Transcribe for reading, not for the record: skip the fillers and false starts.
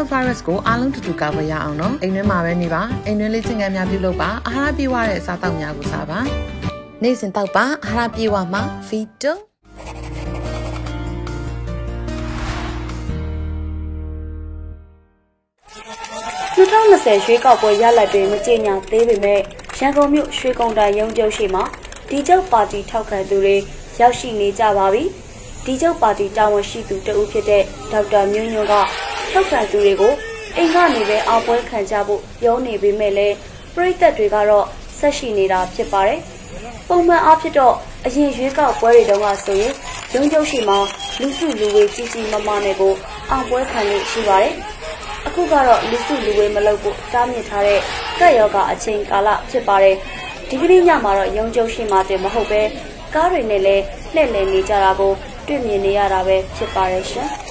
coronavirus ကိုအားလုံးတူတူကာကွယ်ရအောင်နော်အိမ်တွင်းမှာပဲနေပါအိမ်တွင်းလေ့ကျင့်ခန်းများပြုလုပ်ပါအာဟာရပြည့်ဝတဲ့အစားအသောက်များကိုစားပါနေ့စဉ်တောက်ပါအာဟာရပြည့်ဝမှာ Vito 2020ရွေးကောက်ပွဲရလဒ်တွေမကြေညာသေးပေမဲ့ရန်ကုန်မြို့ရွှေကုန်းတိုင်ရုံးချုပ်ရှိမှာဒီချုပ်ပါတီထောက်ခံသူတွေရောက်ရှိနေကြပါပြီဒီချုပ်ပါတီတာဝန်ရှိသူတဦးဖြစ်တဲ့ဒေါက်တာမျိုးညွန့်ကထောက်ခံသူတွေကိုအိမ်ကနေပဲအောင်ပွဲခံကြဖို့ပြောနေပေမဲ့လည်းပြည်သက်တွေကတော့ဆက်ရှိနေတာဖြစ်ပါတယ်ပုံမှန်အားဖြင့်တော့အရင်ရွေးကောက်ပွဲတွေတုန်းကဆိုရင်ရုံးချုပ်ရှိမှာလူစုလူဝေးကြီးကြီးမားမားနဲ့ကိုအောင်ပွဲခံလို့ရှိပါတယ်အခုကတော့လူစုလူဝေးမလုပ်ဖို့တားမြစ်ထားတဲ့ကပ်ရောဂါအချိန်ကာလဖြစ်ပါတယ်ဒီကနေ့ညမှာတော့ရုံးချုပ်ရှိမှာတင်မဟုတ်ပဲကားတွေနဲ့လည်းလှည့်လည်နေကြတာကိုတွေ့မြင်နေရတာပဲဖြစ်ပါတယ်ရှင်